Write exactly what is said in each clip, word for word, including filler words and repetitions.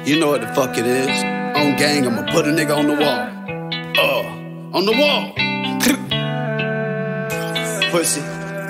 You know what the fuck it is. On gang, I'ma put a nigga on the wall. Uh, on the wall. Pussy.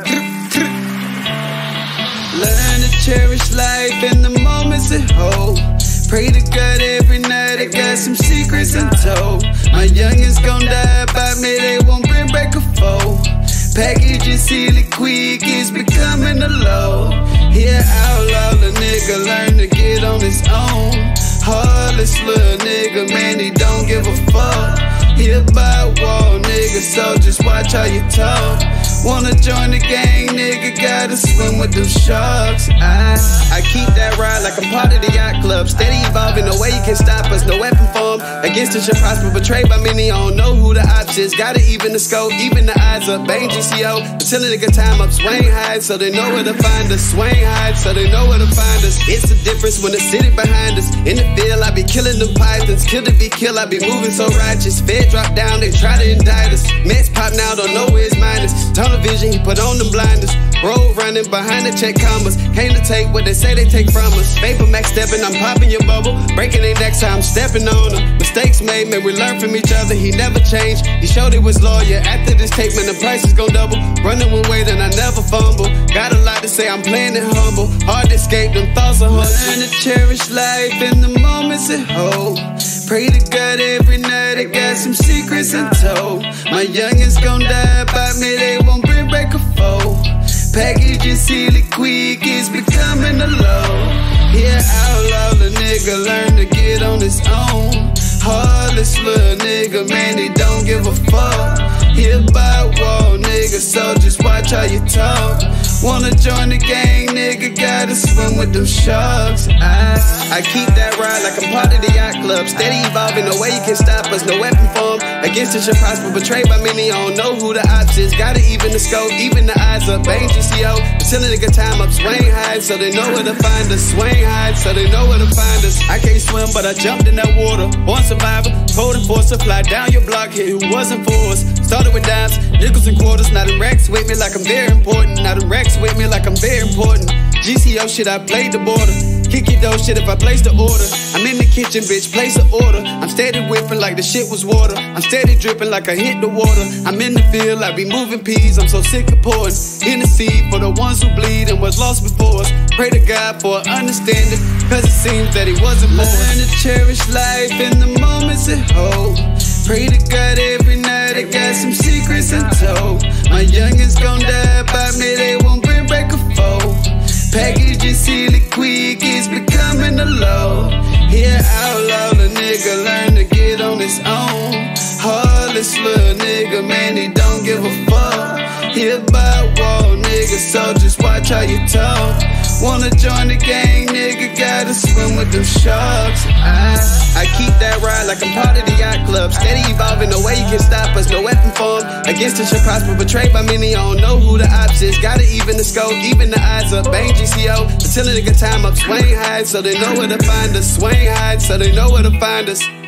Learn to cherish life in the moments it hold. Pray to God every night, I got some secrets untold. My youngins gon' die by me, they won't bring back a foe. Packaging silly quick is becoming a low. Here outlaw the nigga learn to get on his own. Heartless little nigga, man, he don't give a fuck. He about wall nigga, so just watch how you talk. Wanna join the gang, nigga, gotta swim with them sharks. I, I keep that ride like I'm part of the yacht club. Steady evolving, no way you can stop us, no weapon form. Against us should prosper, betrayed by many, I don't know who the ops is. Gotta even the scope, even the eyes up. Bang G C O, until a nigga time up. Swing high, so they know where to find us. Swing high, so they know where to find us. It's the difference when the city behind us. In the field, I be killing them pythons. Kill to be killed, I be moving so righteous. Fed drop down, they try to indict us. Mets pop now, don't know where his mind is. Tunnel vision, he put on them blinders. Road running behind the check commas. Came to take what they say they take from us. Vapor Max stepping, I'm popping your bubble. Breaking their necks, I'm stepping on them. Mistakes made, man, we learn from each other. He never changed, he showed he was loyal. After this tape, man, the price is gon' double. Running with weight and I never fumble. Got a lot to say, I'm playing it humble. Hard to escape, them thoughts are hard. Learn to cherish life in the moments it hold. Pray to God every night, I got some secrets untold. My youngins gon' die by me, they won't bring back a foe. Packaging silly quick is becoming a low. Here outlaw the nigga learn to get on his own. Heartless little nigga, man, he don't give a fuck. He about wall nigga, so just watch how you talk. Wanna join the gang, nigga, gotta swim with them sharks. I, I keep that ride like I'm part of the yacht club. Steady evolving, no way you can stop us, no weapon form. Against us should prosper, betrayed by many, I don't know who the ops is. Gotta even the scope, even the eyes up. Bang G C O, until a nigga time up. Swing high, so they know where to find us. Swing high, so they know where to find us. I can't swim, but I jumped in that water. Born survivor, code enforcer, fly down your block, hit who wasn't for us. Started with dimes, nickels and quarters, not in racks with me like I'm very important. Not in racks with me like I'm very important. G C O shit, I played the border. Kick your dough shit if I place the order. I'm in the kitchen, bitch, place the order. I'm steady whipping like the shit was water. I'm steady dripping like I hit the water. I'm in the field, I be moving peas. I'm so sick of pouring in the seed for the ones who bleed and was lost before us. Pray to God for understanding, cause it seems that he wasn't born. Learn to cherish life in the moments it hold. Pray to God every night, I got some secrets untold. My youngins gon' die by me, they won't bring back a foe. Packaging silly quick is becoming a low. Here outlaw the nigga learn to get on his own. Heartless little nigga, man, he don't give a fuck. He about wall nigga, so just watch how you talk. Wanna join the gang, nigga, gotta swim with them sharks. I, I keep that ride like I'm part of the yacht club. Steady evolving, no way you can stop us, no weapon form. Against us should prosper, betrayed by many, I don't know who the ops is. Gotta even the scope, even the eyes up. Bang G C O, until a nigga time up. Swing high, so they know where to find us. Swing high, so they know where to find us.